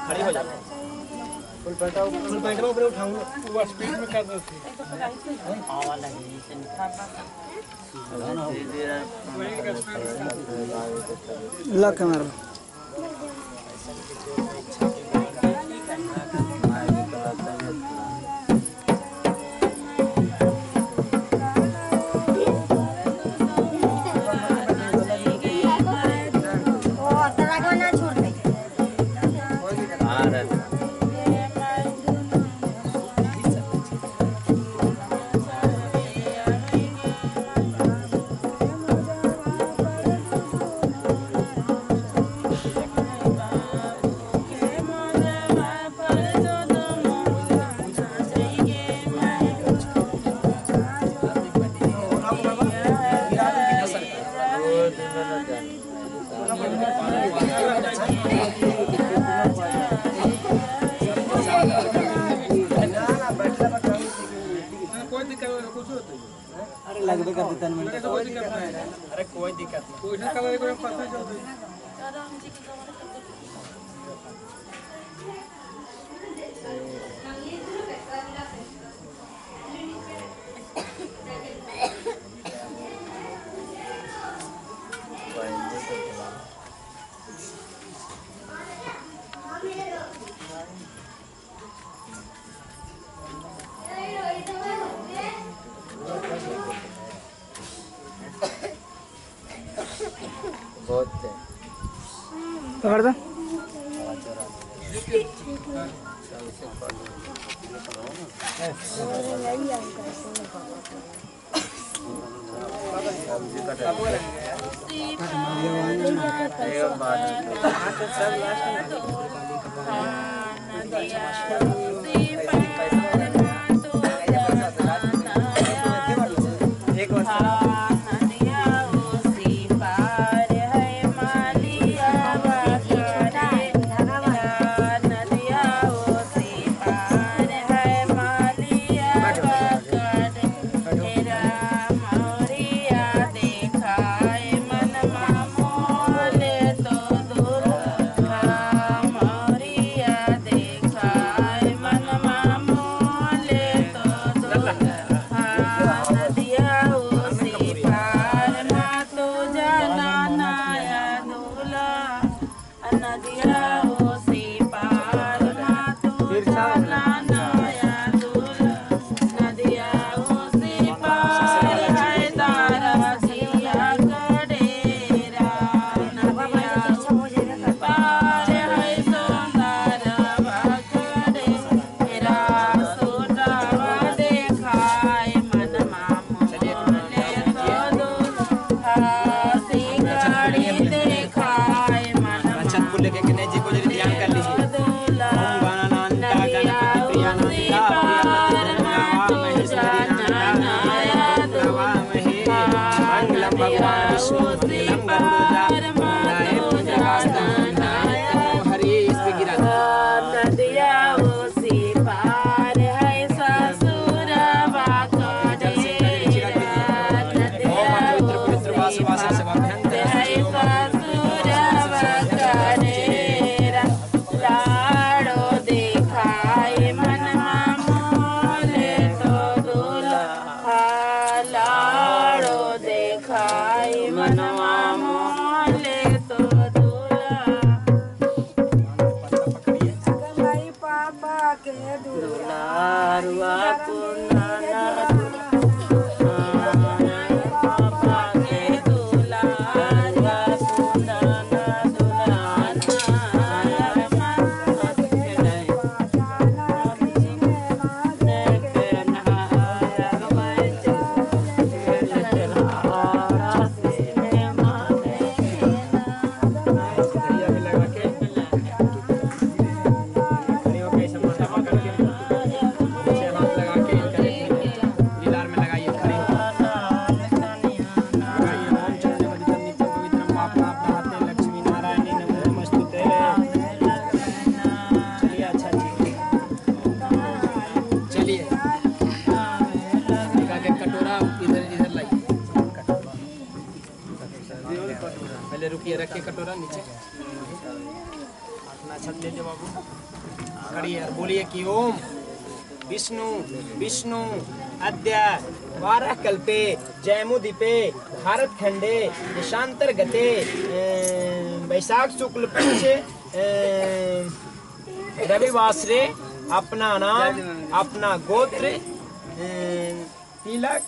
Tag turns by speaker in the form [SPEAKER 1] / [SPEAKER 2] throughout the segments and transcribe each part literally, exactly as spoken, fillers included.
[SPEAKER 1] खड़ी हो जा। फुल पैंट फुल पैंट में ऊपर उठाऊं वो स्पीड में कर दो थी हां वाला है से निकाल
[SPEAKER 2] ला कैमरा लगभग कर देता है कोई दिक्कत नहीं अरे कोई दिक्कत नहीं कोई ना कलर को पता चल रही बहुत है पकड़ दो
[SPEAKER 1] एक वर्ष
[SPEAKER 3] अक्षत ले लीजिए बाबू, खड़िए बोलिए कि ओम विष्णु विष्णु अद्य बारह कल्पे जयमुदीपे भारत खंडे देशांतर गते वैशाख शुक्ल पक्ष रविवासरे अपना नाम अपना गोत्र तिलक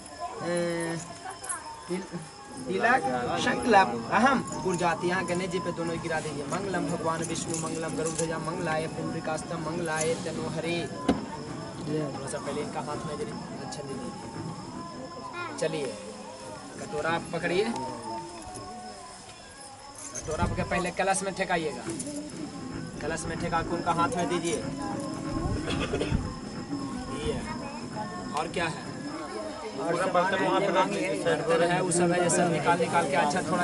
[SPEAKER 3] तिलक संकल्प अहम पुरजाति। यहाँ गणेश जी पे दोनों गिरा दीजिए। मंगलम भगवान विष्णु मंगलम गरुड़ध्वजा मंगलाय पुंडरीकास्तम मंगलाय तनोहरे। थोड़ा सा पहले इनका हाथ में जरी अच्छा दीजिए। चलिए कटोरा आप पकड़िए, कटोरा पकड़ पहले कलश में ठेकाइएगा, कलश में ठेका के उनका हाथ में दीजिए। ये और क्या है पूरा बर्तन वहाँ पे बर्तन है वो सब है, ये सब निकाल निकाल के अच्छा थोड़ा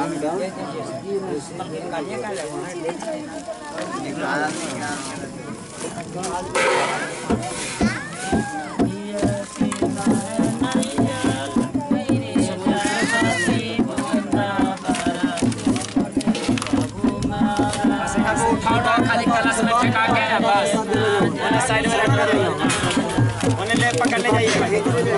[SPEAKER 3] उठा उठा खाली कलश में ठेका के बस उन्हें साइड में रख दो, उन्हें ले पकड़ ले जाइए।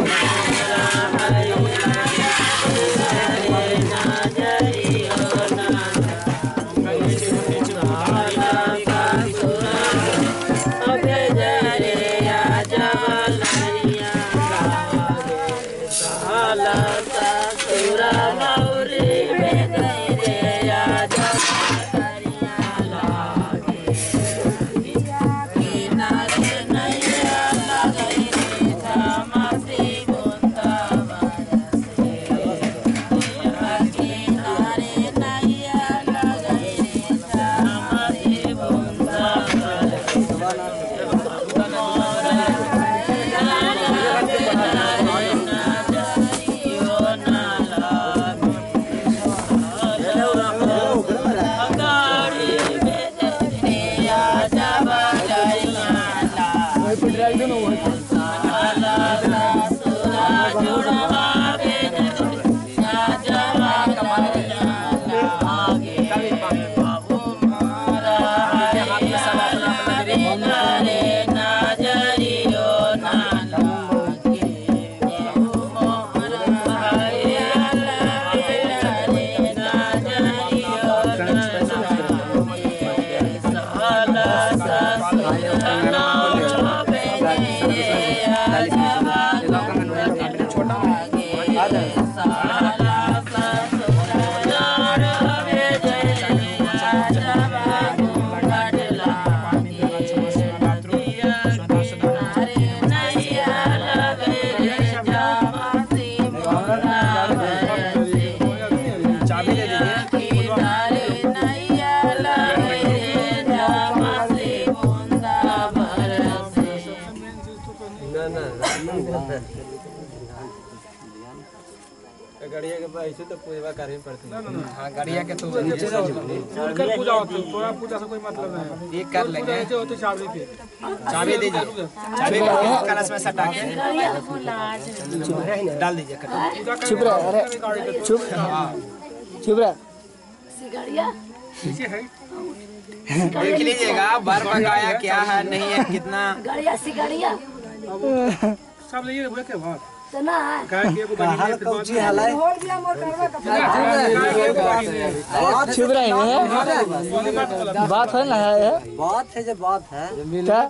[SPEAKER 2] गड़िया के ऐसे तो पूजा करनी पड़ती है।
[SPEAKER 3] हाँ गड़िया के तो
[SPEAKER 2] नीचे से उनका पूजा होती है, थोड़ा पूजा से कोई मतलब नहीं।
[SPEAKER 3] ये कर लेंगे।
[SPEAKER 2] ऐसे होते चाबी पे
[SPEAKER 3] चाबी दीजिए, चाबी को कलश में सटा के डाल दीजिए।
[SPEAKER 1] चुप रहा, अरे चुप चुप रहा।
[SPEAKER 2] सिगड़िया है
[SPEAKER 3] देख लीजिएगा बार बकाया क्या है नहीं है कितना
[SPEAKER 4] गड़िया सिगड़िया
[SPEAKER 2] सब ले हुए के बाद
[SPEAKER 4] तना है
[SPEAKER 2] का के को बनी
[SPEAKER 1] कौची हालाई
[SPEAKER 4] बोल दिया मोर करवा
[SPEAKER 1] बात छुप रहे हैं। बात है ना, है
[SPEAKER 5] बात है जो बात है
[SPEAKER 1] क्या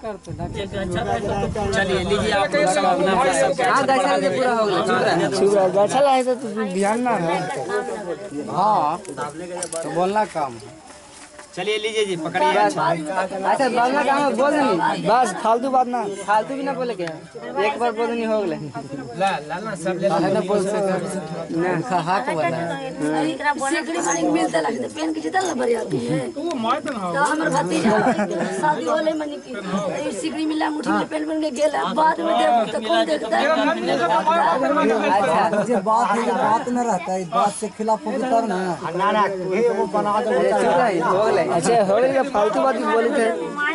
[SPEAKER 3] चलिए लीजिए आप लोग सब अपना अपना सब
[SPEAKER 5] हाँ गैसा के पूरा हो गया
[SPEAKER 1] छुप रहा है। अच्छा लगे तो तू ध्यान ना है। हाँ
[SPEAKER 5] तो बोलना काम है।
[SPEAKER 3] चलिए लीजिए जी पकड़िए।
[SPEAKER 5] अच्छा बोलना काम है, बोल नहीं
[SPEAKER 1] बस फालतू बात ना,
[SPEAKER 5] फालतू भी ना बोले के एक बार बोल नहीं हो गए
[SPEAKER 3] ला ला ना सब ले
[SPEAKER 5] ना बोल सकते ना हाथ वाला
[SPEAKER 4] एकरा बोले गड़ी माने मिलते लगते पेन की जितल भरी आती है
[SPEAKER 2] वो मार पे ना
[SPEAKER 4] तो हमर भतीजा शादी होले मनी की ई सिगड़ी मिला मुठी में पेन पेन के गेल बाद में देख तो कौन देखता है।
[SPEAKER 5] अच्छा जो बात है बात न रहता है, बात से खिलाफ हो तब ना
[SPEAKER 1] ना ना तू वो बना दे
[SPEAKER 5] हो गए।
[SPEAKER 1] अच्छा हो गया, फालतू बात बोले थे।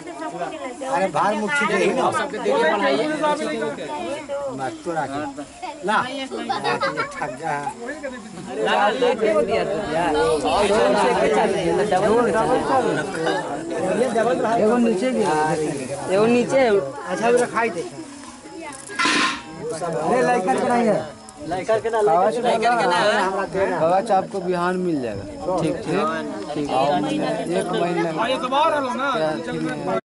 [SPEAKER 5] अरे बाहर मुट्ठी दे
[SPEAKER 3] सबके देखिए बनाइए।
[SPEAKER 5] मत तो रखे
[SPEAKER 1] ना
[SPEAKER 5] थक जा एगो नीचे भी
[SPEAKER 3] एगो नीचे
[SPEAKER 1] अच्छा भी खाई दे
[SPEAKER 5] अरे लाइकर के नहीं है
[SPEAKER 1] लाइकर के ना
[SPEAKER 5] लाइकर के ना बाबा आपको बिहान मिल जाएगा ठीक ठीक ठीक एक महीने
[SPEAKER 2] ये तो बाहर आ लो ना